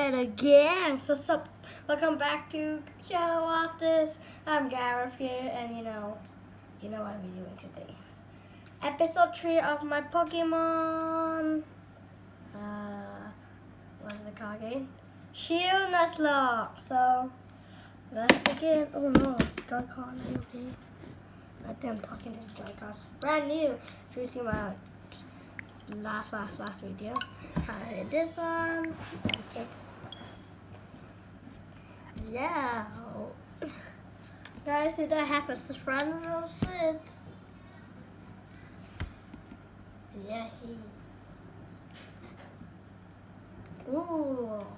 it again. So what's up? Welcome back to Shadow Office. I'm Gareth here, and you know what we're doing today. Episode 3 of my Pokemon. What's the card game? Shield Nuzlocke. So let's begin. Oh no, Joy-Con. Okay. I think I'm talking to Joy-Cons. Brand new. If you see my last video. This one. Okay. Yeah. Guys, did I have a front row seat? Yeah, Ooh.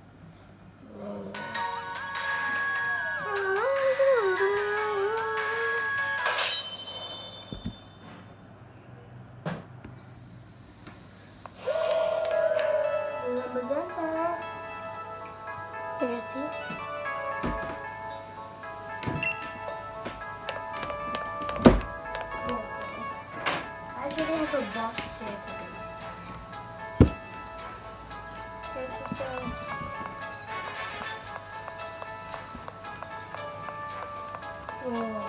Here, see? I should have a box here for them. Here's the show. Whoa.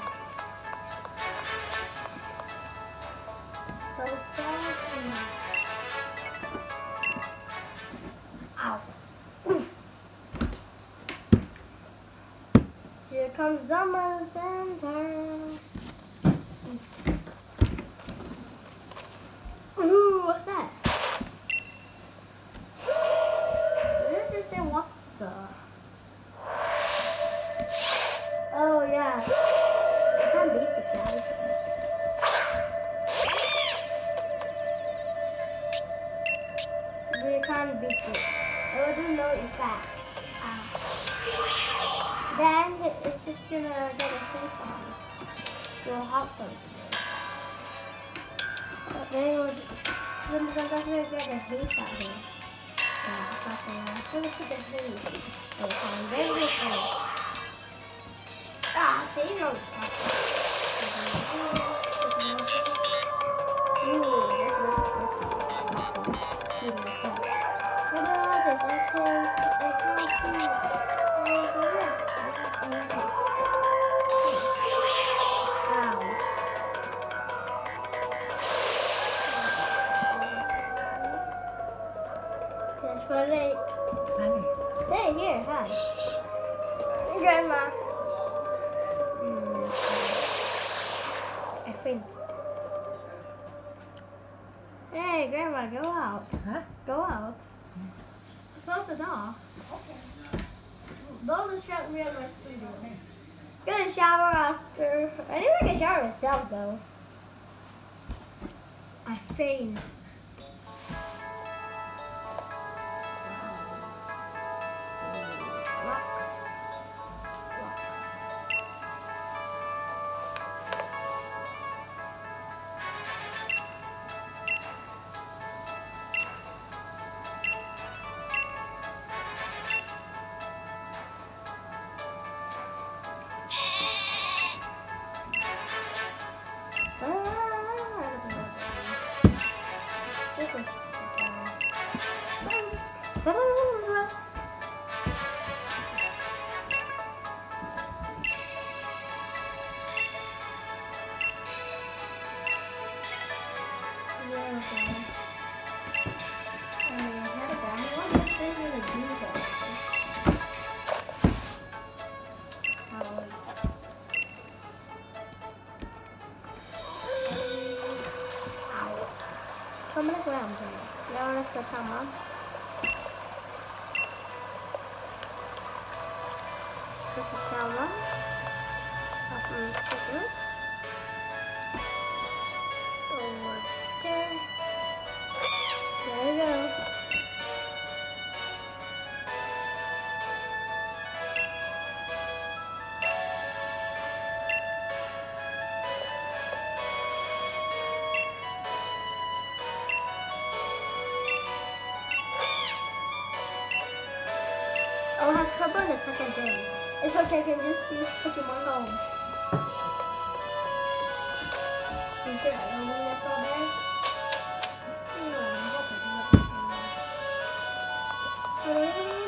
So funky. Ow. Oof. Here comes Summer Center. Ooh, what's that? Did it just say what the? Oh yeah. I can't beat the guys. We can't beat it. I wouldn't know if that. Then it's just gonna get a face on. You'll hop them. But then we're gonna get a haze out here. Let's put the haze. Very good. See, no. Hey, here, hi. Hey, Grandma. I think. Hey, Grandma, go out. Huh? Go out. Close the door. Okay. Don't distract me in my studio. Gonna shower after. I think I can shower myself though. I faint. Come on, ground here. Now let's go come on. This is camera. Over there. There we go. I'll have trouble in the second game. It's okay, I can just use Pokemon Home. Okay, I don't need this all day. I hope I do it.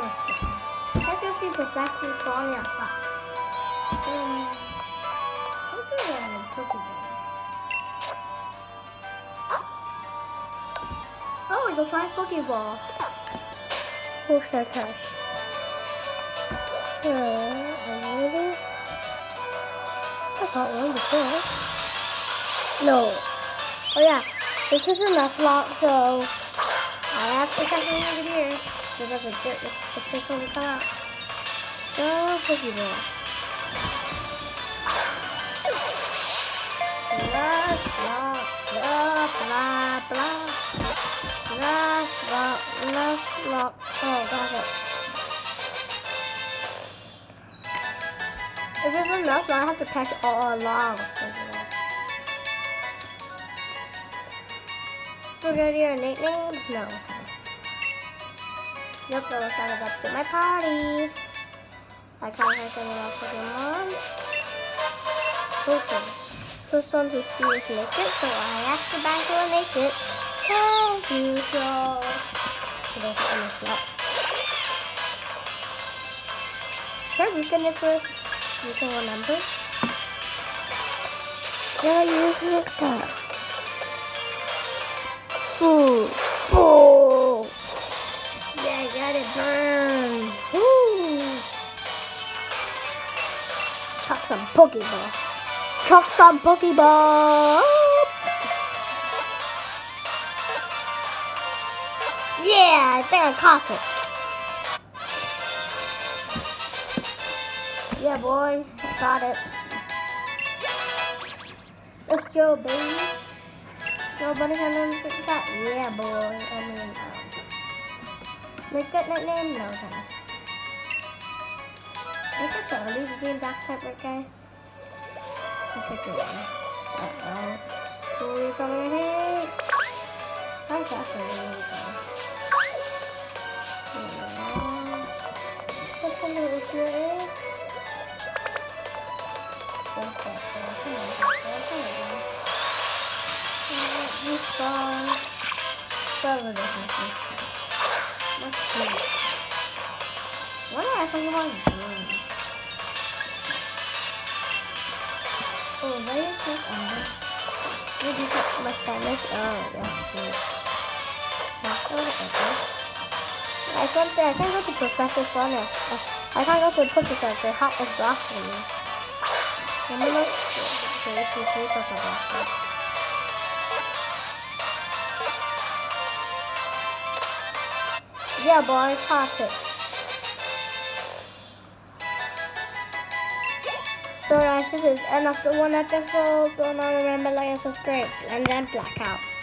Let's go see Professor Sonia. What's a Pokeball? Oh, we go find Pokeball. Who's that cash? I caught one before. No. Oh yeah, this is a Nuzlocke, so I have to check it over here. Because the fish will come out. Go Pokeball. Blah, blah, blah, blah, blah. Nuzlocke. Oh, got it. If it's a Nuzlocke, I have to catch it all along. We're gonna do your nickname? No. Nope, I was signed up to my party. I can't have anyone Pokemon. First one to see is naked, so I have to battle naked. As usual. So they have a slot. Can I weaken it first? You can remember? Yeah, you like that. Ooh. Oh. Yeah, I got it burned. Ooh. Chuck some Pokeball. Chuck some Pokeball. Yeah, I think I caught it. Yeah, boy, got it. Let's go, baby. Nobody can pick that. Yeah, boy. Make that nickname? No, thanks. Make it so leave the game back separate, guys. I'll take it away. Uh-oh. Who are you coming to hate? Hi, Catherine. There we go. What's the little issue is? What are Pokemon doing? Oh, where is this under? Maybe my damage. Oh, that's it. I can't go to Professor Sonia. I can't go to the Pokemon. They're hot as blocking me. Let me look. Yeah, boy, caught it. So guys, this is end of the one episode. So now remember, like and subscribe, and then black out.